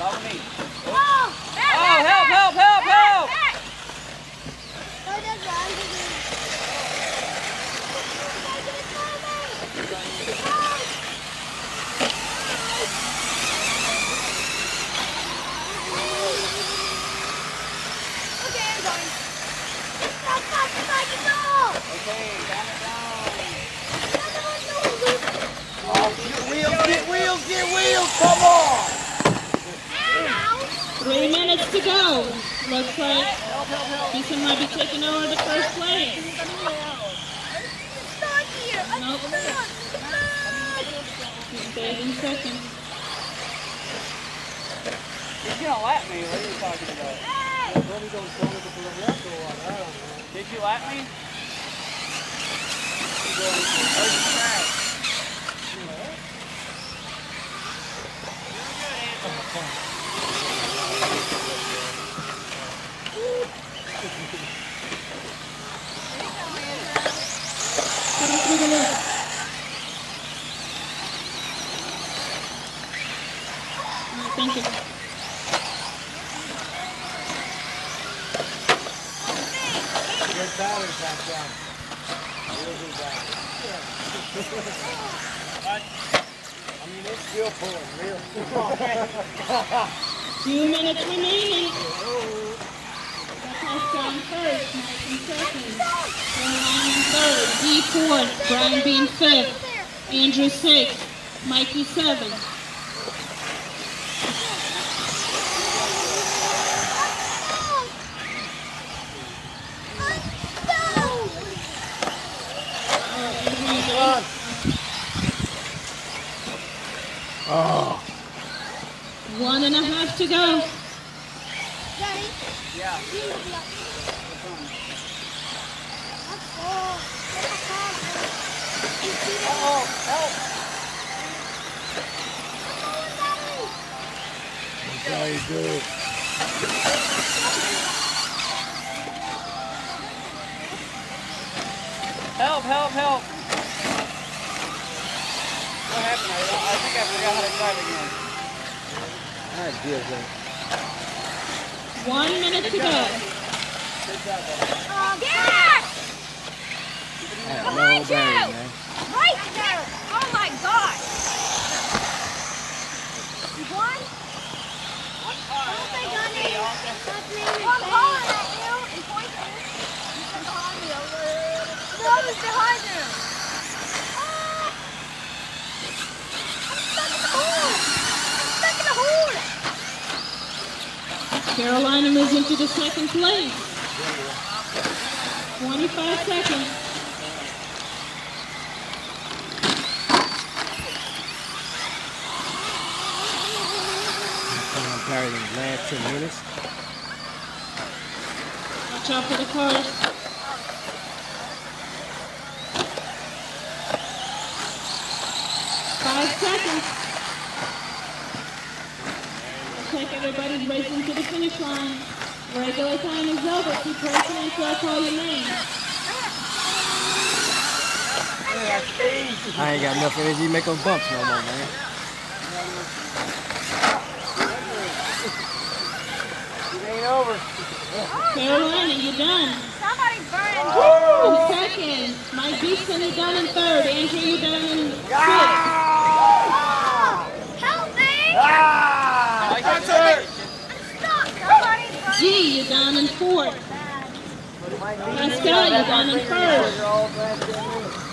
Follow me. Oh, Help, help, help, help! Okay, calm it down. Oh, get wheels, get wheels, get wheels, come on! 3 minutes to go. Looks like Houston might be taking over the first place. Nope. He stays in second. He's gonna lap me. What are you talking about? Did you lap me? Put him through the loop. All right, thank you. Good battery back down. Really bad. I mean, it's still pulling real. 2 minutes remaining. Touchdown first, Mike in second. Caroline in third. D fourth. Brian Bean fifth. Andrew sixth. Mikey seventh. Oh. 1.5 to go. Yeah. Uh-oh, help! That's how you do it. Help, help, help! What happened? I think I forgot how to drive again. I did that. 1 minute to go. Good job, buddy. No battery, man. Right there! Oh my God! You won? One car. Don't say Gunny. Okay, I'm calling at you and pointing. You can call me over. No, it's behind you. I'm stuck in the hole. Carolina moves into the second place. 25 seconds. I'm tired of the last 2 minutes. Watch out for the cars. Five seconds. Looks like everybody's racing to the finish line. Regular time is over. Keep racing until I call your name. I ain't got enough energy to make them bumps no more, man. It ain't over. Carolina, you're done. Somebody's burning. In second. Mike Beeston, you're done in third. Andrew, you're done in sixth. Help me! I got it. I'm stuck. Somebody's burning. G, you're down in fourth. Pascal, you're down in first.